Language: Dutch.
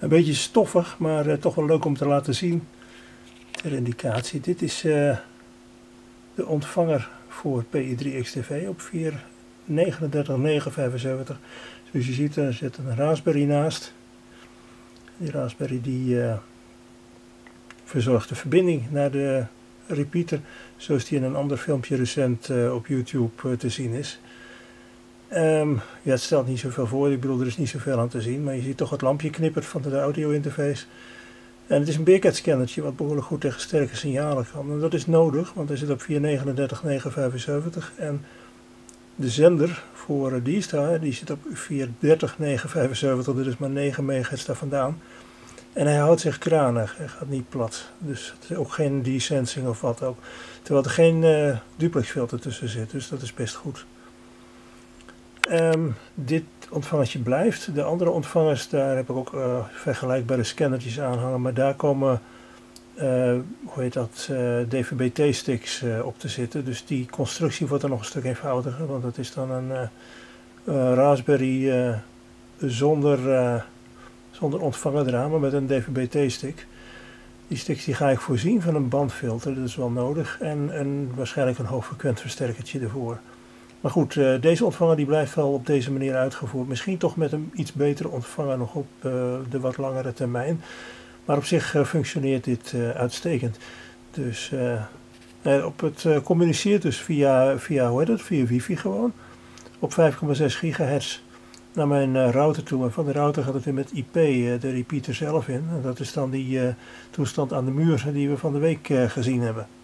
Een beetje stoffig, maar toch wel leuk om te laten zien. Ter indicatie. Dit is de ontvanger voor PI3XTV op 439.975. Zoals je ziet, er zit een Raspberry naast. Die Raspberry die verzorgt de verbinding naar de repeater, zoals die in een ander filmpje recent op YouTube te zien is. Ja, het stelt niet zoveel voor, ik bedoel, er is niet zoveel aan te zien, maar je ziet toch het lampje knippert van de audio interface. En het is een Bearcat scannertje wat behoorlijk goed tegen sterke signalen kan. En dat is nodig, want hij zit op 439.975 en de zender voor D-Star die zit op 430.975, dat is maar 9 MHz daar vandaan. En hij houdt zich kranig, hij gaat niet plat. Dus het is ook geen desensing of wat ook. Terwijl er geen duplex filter tussen zit, dus dat is best goed. Dit ontvangertje blijft. De andere ontvangers, daar heb ik ook vergelijkbare scannertjes aan hangen. Maar daar komen DVB-T-sticks op te zitten. Dus die constructie wordt dan nog een stuk eenvoudiger. Want dat is dan een Raspberry zonder ontvanger eraan, maar met een DVB-T-stick. Die sticks die ga ik voorzien van een bandfilter, dat is wel nodig. En waarschijnlijk een hoogfrequent versterkertje ervoor. Maar goed, deze ontvanger die blijft wel op deze manier uitgevoerd. Misschien toch met een iets betere ontvanger nog op de wat langere termijn. Maar op zich functioneert dit uitstekend. Dus het communiceert dus via wifi gewoon. Op 5,6 gigahertz naar mijn router toe. En van de router gaat het weer met IP de repeater zelf in. En dat is dan die toestand aan de muur die we van de week gezien hebben.